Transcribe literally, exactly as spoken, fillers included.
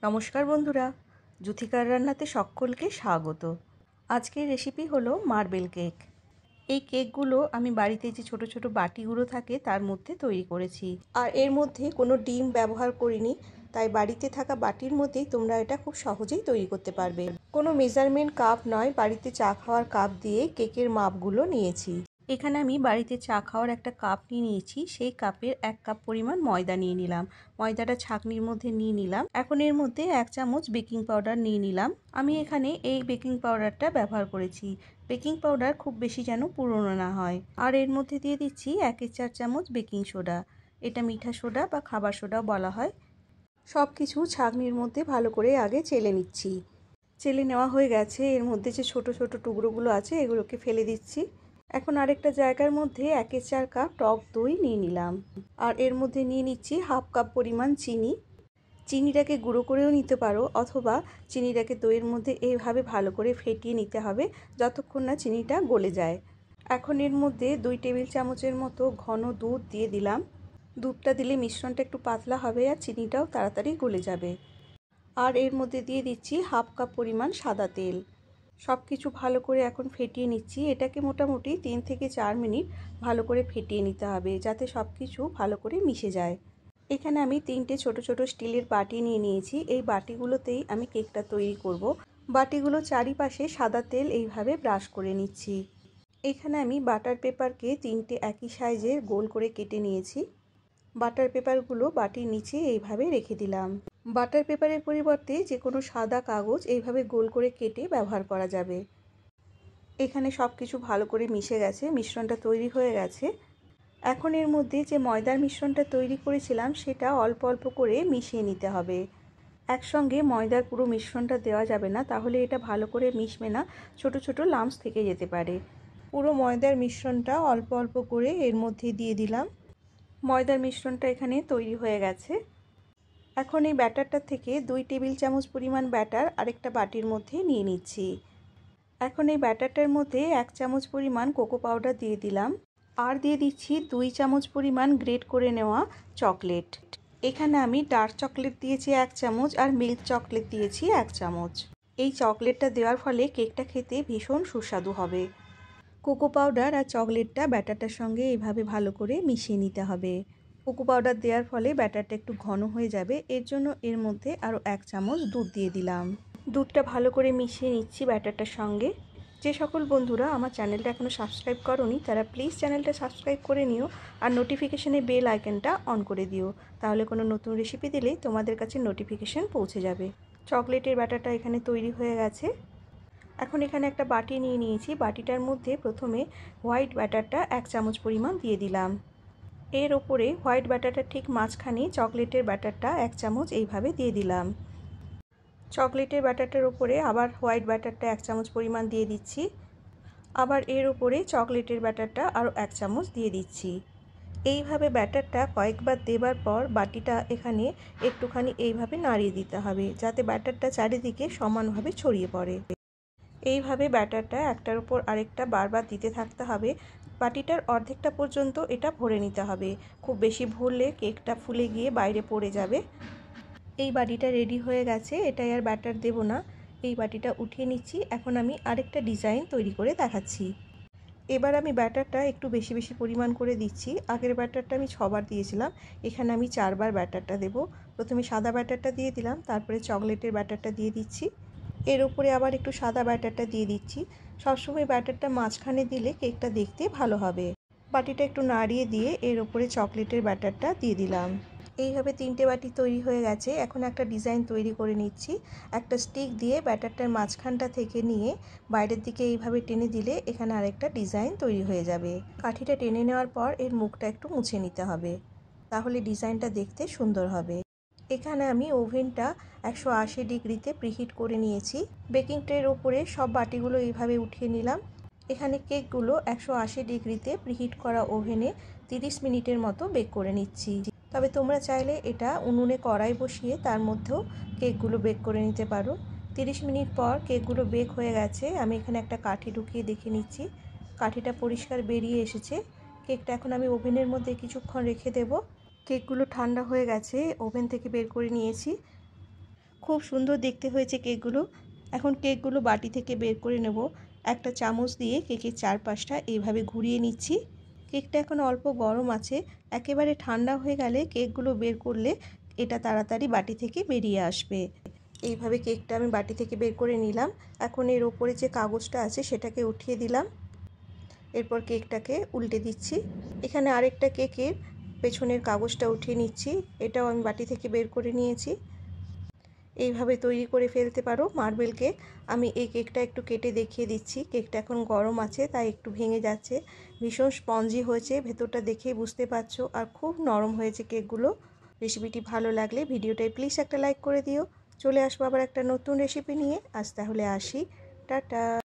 নমস্কার বন্ধুরা, যুথিকার রান্নাতে সকলকে স্বাগত। আজকের রেসিপি হলো মার্বেল কেক। এই কেকগুলো আমি বাড়িতে যে ছোট ছোট বাটিগুলো থাকে তার মধ্যে তৈরি করেছি, আর এর মধ্যে কোনো ডিম ব্যবহার করিনি, তাই বাড়িতে থাকা বাটির মধ্যেই তোমরা এটা খুব সহজেই তৈরি করতে পারবে। কোনো মেজারমেন্ট কাপ নয়, বাড়িতে চা খাওয়ার কাপ দিয়ে কেকের মাপগুলো নিয়েছি। এখানে আমি বাড়িতে চা খাওয়ার একটা কাপ নিয়ে নিয়েছি, সেই কাপের এক কাপ পরিমাণ ময়দা নিয়ে নিলাম। ময়দাটা ছাঁকনির মধ্যে নিয়ে নিলাম। এখন এর মধ্যে এক চামচ বেকিং পাউডার নিয়ে নিলাম। আমি এখানে এই বেকিং পাউডারটা ব্যবহার করেছি। বেকিং পাউডার খুব বেশি যেন পুরনো না হয়। আর এর মধ্যে দিয়ে দিচ্ছি একের চার চামচ বেকিং সোডা। এটা মিঠা সোডা বা খাবার সোডাও বলা হয়। সব কিছু ছাঁকনির মধ্যে ভালো করে আগে চেলে নিচ্ছি। চেলে নেওয়া হয়ে গেছে। এর মধ্যে যে ছোট ছোট টুকরোগুলো আছে এগুলোকে ফেলে দিচ্ছি। এখন আরেকটা জায়গার মধ্যে একের চার কাপ টক দই নিয়ে নিলাম, আর এর মধ্যে নিয়ে নিচ্ছি হাফ কাপ পরিমাণ চিনি। চিনিটাকে গুঁড়ো করেও নিতে পারো, অথবা চিনিটাকে দইয়ের মধ্যে এইভাবে ভালো করে ফেটিয়ে নিতে হবে যতক্ষণ না চিনিটা গলে যায়। এখন এর মধ্যে দুই টেবিল চামচের মতো ঘন দুধ দিয়ে দিলাম। দুধটা দিলে মিশ্রণটা একটু পাতলা হবে আর চিনিটাও তাড়াতাড়ি গলে যাবে। আর এর মধ্যে দিয়ে দিচ্ছি হাফ কাপ পরিমাণ সাদা তেল। সব কিছু ভালো করে এখন ফেটিয়ে নিচ্ছি। এটাকে মোটামুটি তিন থেকে চার মিনিট ভালো করে ফেটিয়ে নিতে হবে, যাতে সব কিছু ভালো করে মিশে যায়। এখানে আমি তিনটে ছোট ছোট স্টিলের বাটি নিয়ে নিয়েছি। এই বাটিগুলোতেই আমি কেকটা তৈরি করব। বাটিগুলো চারিপাশে সাদা তেল এইভাবে ব্রাশ করে নিচ্ছি। এখানে আমি বাটার পেপারকে তিনটে একই সাইজের গোল করে কেটে নিয়েছি। বাটার পেপারগুলো বাটির নিচে এইভাবে রেখে দিলাম। বাটার পেপারের পরিবর্তে যে কোনো সাদা কাগজ এইভাবে গোল করে কেটে ব্যবহার করা যাবে। এখানে সব কিছু ভালো করে মিশে গেছে, মিশ্রণটা তৈরি হয়ে গেছে। এখন এর মধ্যে যে ময়দার মিশ্রণটা তৈরি করেছিলাম সেটা অল্প অল্প করে মিশিয়ে নিতে হবে। একসঙ্গে ময়দার পুরো মিশ্রণটা দেওয়া যাবে না, তাহলে এটা ভালো করে মিশবে না, ছোট ছোট লাম্পস থেকে যেতে পারে। পুরো ময়দার মিশ্রণটা অল্প অল্প করে এর মধ্যে দিয়ে দিলাম। ময়দার মিশ্রণটা এখানে তৈরি হয়ে গেছে। এখন এই ব্যাটারটা থেকে দুই টেবিল চামচ পরিমাণ ব্যাটার আরেকটা বাটির মধ্যে নিয়ে নিচ্ছি। এখন এই ব্যাটারটার মধ্যে এক চামচ পরিমাণ কোকো পাউডার দিয়ে দিলাম, আর দিয়ে দিচ্ছি দুই চামচ পরিমাণ গ্রেট করে নেওয়া চকলেট। এখানে আমি ডার্ক চকলেট দিয়েছি এক চামচ, আর মিল্ক চকলেট দিয়েছি এক চামচ। এই চকলেটটা দেওয়ার ফলে কেকটা খেতে ভীষণ সুস্বাদু হবে। কোকো পাউডার আর চকলেটটা ব্যাটারটার সঙ্গে এইভাবে ভালো করে মিশিয়ে নিতে হবে। কোকো পাউডার দেওয়ার ফলে ব্যাটারটা একটু ঘন হয়ে যাবে, এর জন্য এর মধ্যে আরও এক চামচ দুধ দিয়ে দিলাম। দুধটা ভালো করে মিশিয়ে নিচ্ছি ব্যাটারটার সঙ্গে। যে সকল বন্ধুরা আমার চ্যানেলটা এখনও সাবস্ক্রাইব করোনি তারা প্লিজ চ্যানেলটা সাবস্ক্রাইব করে নিও, আর নোটিফিকেশানে বেল আইকনটা অন করে দিও, তাহলে কোনো নতুন রেসিপি দিলে তোমাদের কাছে নোটিফিকেশান পৌঁছে যাবে। চকলেটের ব্যাটারটা এখানে তৈরি হয়ে গেছে। এখন এখানে একটা বাটি নিয়ে নিয়েছি। বাটিটার মধ্যে প্রথমে হোয়াইট ব্যাটারটা এক চামচ পরিমাণ দিয়ে দিলাম। এর ওপরে হোয়াইট ব্যাটারটা ঠিক মাঝখানে চকলেটের ব্যাটারটা এক চামচ এইভাবে দিয়ে দিলাম। চকলেটের ব্যাটারটার উপরে আবার হোয়াইট ব্যাটারটা এক চামচ পরিমাণ দিয়ে দিচ্ছি। আবার এর উপরে চকলেটের ব্যাটারটা আরও এক চামচ দিয়ে দিচ্ছি। এইভাবে ব্যাটারটা কয়েকবার দেবার পর বাটিটা এখানে একটুখানি এইভাবে নাড়িয়ে দিতে হবে, যাতে ব্যাটারটা চারিদিকে সমানভাবে ছড়িয়ে পড়ে। এইভাবে ব্যাটারটা একটার উপর আরেকটা বারবার দিতে থাকতে হবে। বাটিটার অর্ধেকটা পর্যন্ত এটা ভরে নিতে হবে। খুব বেশি ভরলে কেকটা ফুলে গিয়ে বাইরে পড়ে যাবে। এই বাটিটা রেডি হয়ে গেছে, এটাই আর ব্যাটার দেব না। এই বাটিটা উঠিয়ে নিচ্ছি। এখন আমি আরেকটা ডিজাইন তৈরি করে দেখাচ্ছি। এবার আমি ব্যাটারটা একটু বেশি বেশি পরিমাণ করে দিচ্ছি। আগের ব্যাটারটা আমি ছবার দিয়েছিলাম, এখানে আমি চারবার ব্যাটারটা দেব। প্রথমে সাদা ব্যাটারটা দিয়ে দিলাম, তারপরে চকলেটের ব্যাটারটা দিয়ে দিচ্ছি, এর উপরে আবার একটু সাদা ব্যাটারটা দিয়ে দিচ্ছি। সবসময় ব্যাটারটা মাঝখানে দিলে কেকটা দেখতে ভালো হবে। বাটিটা একটু নাড়িয়ে দিয়ে এর উপরে চকলেটের ব্যাটারটা দিয়ে দিলাম। এইভাবে তিনটে বাটি তৈরি হয়ে গেছে। এখন একটা ডিজাইন তৈরি করে নিচ্ছি। একটা স্টিক দিয়ে ব্যাটারটার মাঝখানটা থেকে নিয়ে বাইরের দিকে এইভাবে টেনে দিলে এখানে আরেকটা ডিজাইন তৈরি হয়ে যাবে। কাঠিটা টেনে নেওয়ার পর এর মুখটা একটু মুছে নিতে হবে, তাহলে ডিজাইনটা দেখতে সুন্দর হবে। এখানে আমি ওভেনটা একশো আশি ডিগ্রিতে প্রিহিট করে নিয়েছি। বেকিং ট্রের ওপরে সব বাটিগুলো এইভাবে উঠিয়ে নিলাম। এখানে কেকগুলো একশো আশি ডিগ্রিতে প্রিহিট করা ওভেনে তিরিশ মিনিটের মতো বেক করে নিচ্ছি। তবে তোমরা চাইলে এটা উনুনে কড়াই বসিয়ে তার মধ্যেও কেকগুলো বেক করে নিতে পারো। তিরিশ মিনিট পর কেকগুলো বেক হয়ে গেছে। আমি এখানে একটা কাঠি ঢুকিয়ে দেখে নিচ্ছি, কাঠিটা পরিষ্কার বেরিয়ে এসেছে। কেকটা এখন আমি ওভেনের মধ্যে কিছুক্ষণ রেখে দেব। কেকগুলো ঠান্ডা হয়ে গেছে, ওভেন থেকে বের করে নিয়েছি। খুব সুন্দর দেখতে হয়েছে কেকগুলো। এখন কেকগুলো বাটি থেকে বের করে নেব। একটা চামচ দিয়ে কেকের চারপাশটা এইভাবে ঘুরিয়ে নিচ্ছি। কেকটা এখন অল্প গরম আছে, একেবারে ঠান্ডা হয়ে গেলে কেকগুলো বের করলে এটা তাড়াতাড়ি বাটি থেকে বেরিয়ে আসবে। এইভাবে কেকটা আমি বাটি থেকে বের করে নিলাম। এখন এর ওপরে যে কাগজটা আছে সেটাকে উঠিয়ে দিলাম। এরপর কেকটাকে উল্টে দিচ্ছি। এখানে আরেকটা কেকের পেছনের কাগজটা উঠিয়ে নিচ্ছি। এটাও আমি বাটি থেকে বের করে নিয়েছি। এইভাবে তৈরি করে ফেলতে পারো মার্বেল কেক। আমি এই কেকটা একটু কেটে দেখিয়ে দিচ্ছি। কেকটা এখন গরম আছে তাই একটু ভেঙে যাচ্ছে। ভীষণ স্পঞ্জি হয়েছে, ভেতরটা দেখেই বুঝতে পারছো, আর খুব নরম হয়েছে কেকগুলো। রেসিপিটি ভালো লাগলে ভিডিওটায় প্লিজ একটা লাইক করে দিও। চলে আসবো আবার একটা নতুন রেসিপি নিয়ে। আজ তাহলে আসি, টাটা।